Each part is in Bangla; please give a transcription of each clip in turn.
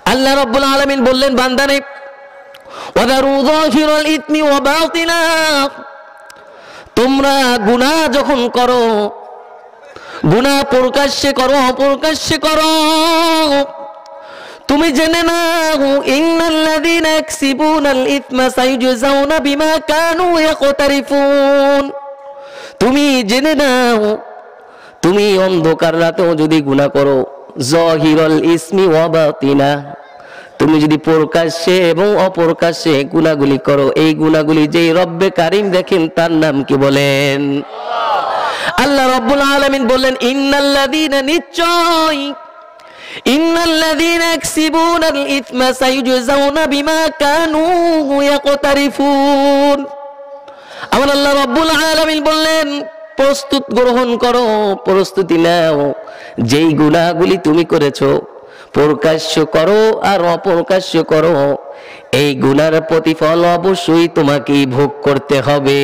আল্লাহ রাব্বুল আলামিন বললেন বান্দারে ওয়াদারু যাহিরাল ইসমি ওয়া বাতিনা, তোমরা গুনাহ যখন করো, গুনাহ প্রকাশ্যে করো অপ্রকাশ্যে করো, তুমি জেনে নাও ইন্নাল্লাযীনা ইয়াকসিবুনাল ইসমা সায়ুজজাউনা বিমা কানু ইয়াকতারিফুন। তুমি জেনে নাও তুমি অন্ধকার রাতেও যদি গুনাহ করো, যাহিরাল ইসমি ওয়া বাতিনা, তুমি যদি প্রকাশ্যে এবং অপ্রকাশ্যে গুনাহগুলি করো, এই গুনাহগুলি যেই রব্বে কারীম দেখেন তার নাম কি বলেন? আল্লাহ রাব্বুল আলামিন বললেন ইন্নাল্লাযীনা, নিশ্চয়, ইন্নাল্লাযীনা ইয়াকসিবুনাল ইসমা সায়ুজজাউনা বিমা কানু ইয়াকতারিফুন। আমার আল্লাহ রাব্বুল আলামিন বললেন প্রস্তুত গ্রহণ করো, প্রস্তুতি নাও, যেই গুনাহগুলি তুমি করেছো প্রকাশ্য করো আর অপ্রকাশ্য করো, এই গুনার প্রতিফল অবশ্যই তোমাকেই ভোগ করতে হবে।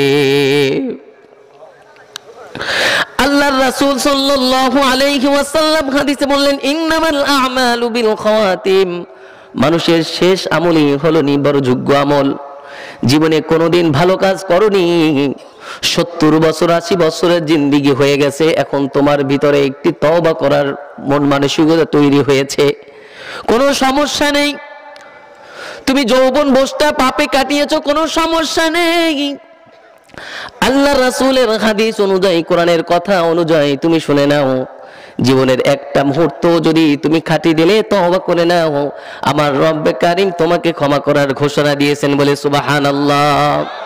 আল্লাহর রাসূল সাল্লাল্লাহু আলাইহি ওয়াসাল্লাম হাদিসে বললেন ইন্নামাল আ'মালু বিল খাওয়াতিম, মানুষের শেষ আমলই হলো নির্ভরযোগ্য আমল। জীবনে কোনোদিন ভালো কাজ করনি, 70 বছর 80 বছরের জিন্দেগি হয়ে গেছে, এখন তোমার ভিতরে একটি তওবা করার মন মানসিকতা তৈরি হয়েছে, কোনো সমস্যা নেই। তুমি যৌবন বসটা পাপে কাটিয়েছো, কোনো সমস্যা নেই। আল্লাহ রাসূলের হাদিস অনুযায়ী, কোরআনের কথা অনুযায়ী তুমি শুনে নাও, জীবনের একটা মুহূর্ত যদি তুমি খাঁটি দিলে তওবা করে নাও, আমার রব্বে কারীম তোমাকে ক্ষমা করার ঘোষণা দিয়েছেন, বলে সুবহানাল্লাহ।